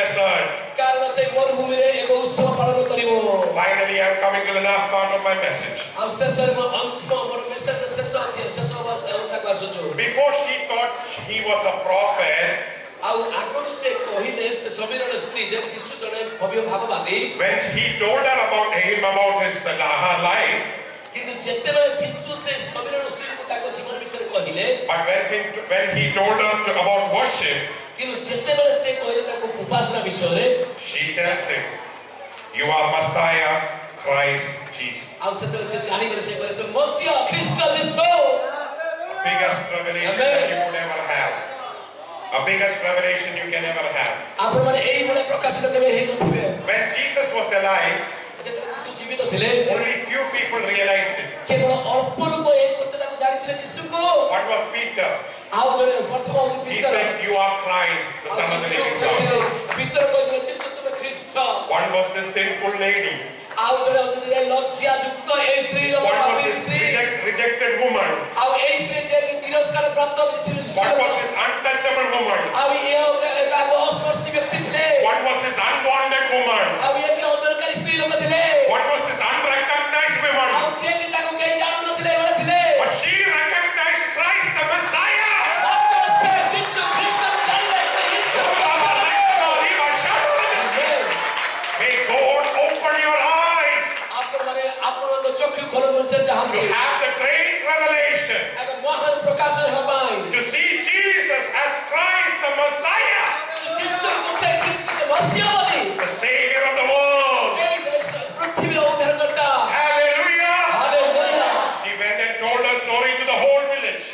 desert. Finally, I'm coming to the last part of my message. Before she thought he was a prophet, when he told her about his her life, but when he told her about worship, she tells him, "You are Messiah, Christ Jesus." Biggest revelation that you could ever have. A biggest revelation you can ever have. When Jesus was alive, only few people realized it. What was Peter? He said, "You are Christ, the Son of the living God." One was the sinful lady. One was this rejected woman. One was this untouchable woman. One was this unwanted woman. One was this unrecognized woman. But she recognized Christ the Messiah. May God open your eyes to have the great revelation, to see Jesus as Christ the Messiah, the Savior of the world. Hallelujah! She went and told her story to the whole village.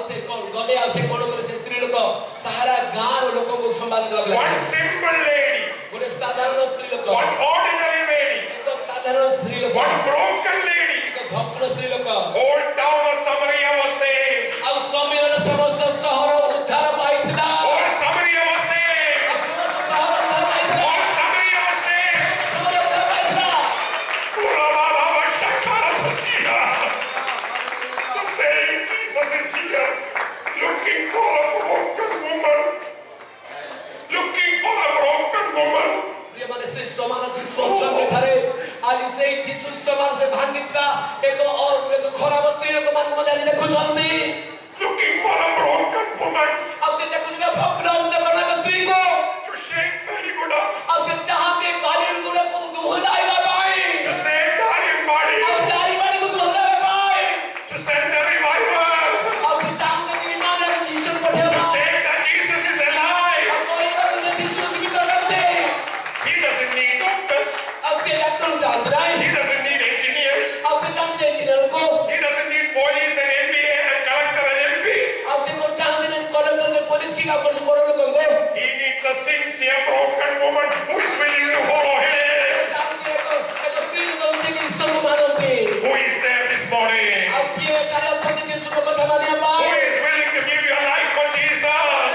One simple lady, one ordinary lady, one broken lady, whole town of Samaria was saved. Whole Samaria was saved. Whole Samaria was saved. The same Jesus is here, looking for a broken woman. Looking for a broken woman. Looking for a broken woman to shake Baliguda, to save dying body, to send a revival, to say that Jesus is alive. He doesn't need doctors. He doesn't need engineers. He doesn't need police and NBA and collector and MPs. He needs a sincere broken woman who is willing to follow him. Who is there this morning? Who is willing to give your life for Jesus?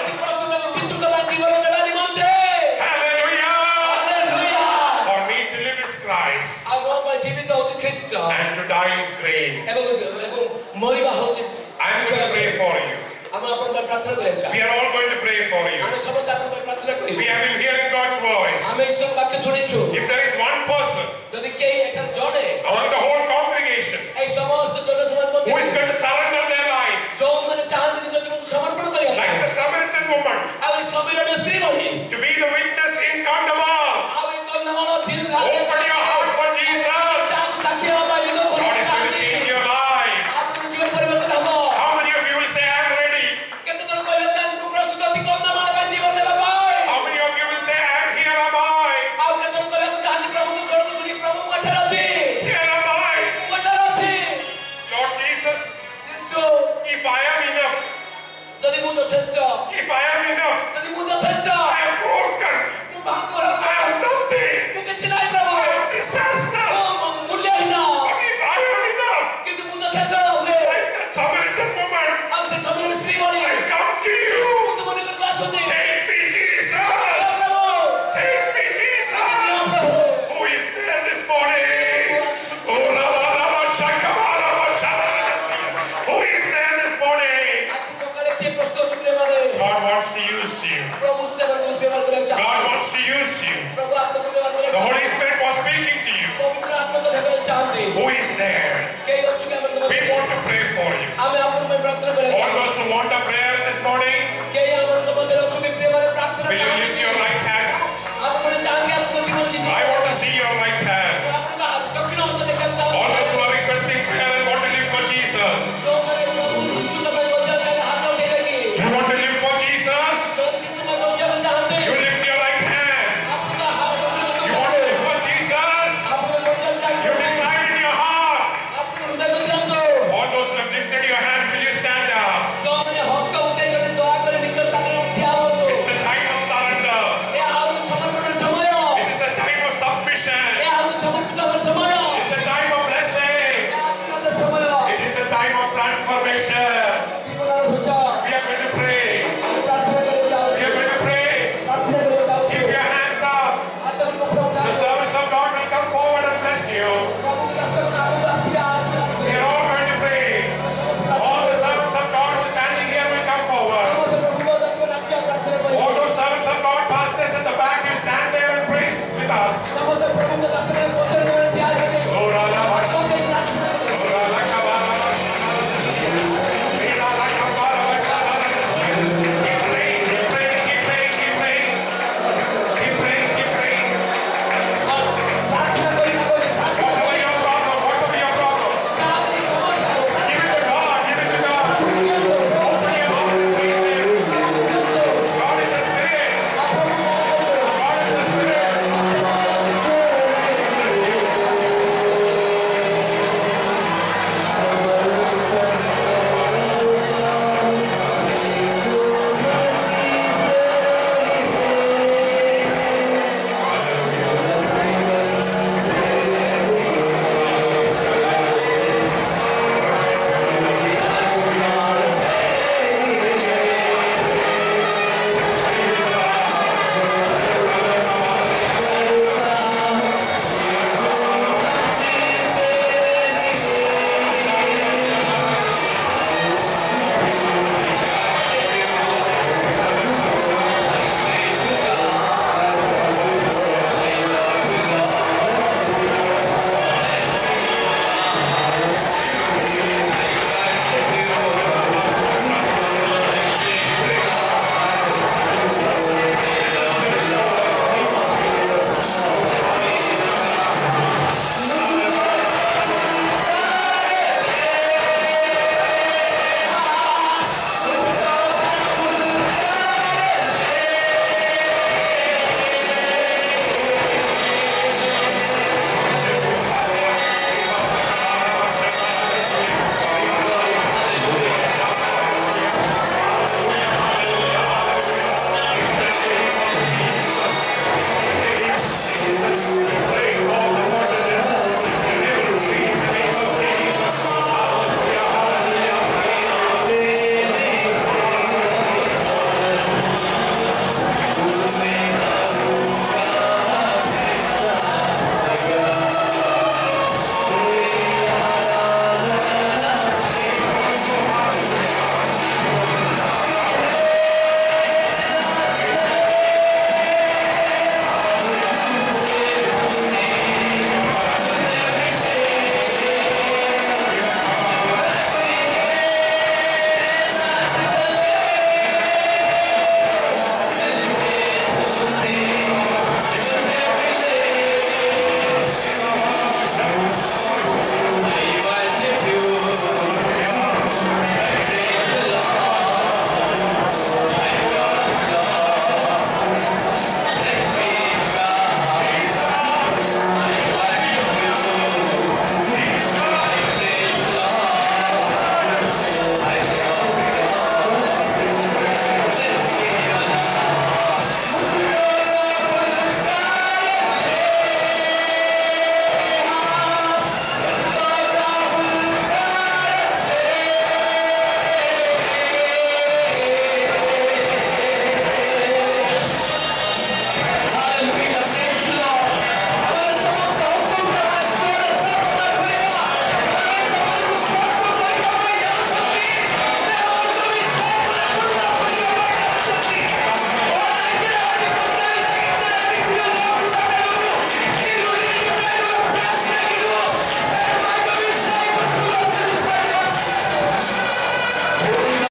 Hallelujah! For me to live is Christ, and to die is gain. I'm going to pray for you. We are all going to pray for you. We have been hearing God's voice. If there is one person among the whole congregation who is going to surrender their life, like the Samaritan woman, to be the witness in Kandahar, open your heart for Jesus. God is going to change your life. How many of you will say, "I'm ready"? How many of you will say, "Here am I"? Here am I. Lord Jesus, if I am enough, if I am enough, I am use you. God wants to use you. The Holy Spirit was speaking to you. Who is there? We want to pray for you. All those who want a prayer this morning,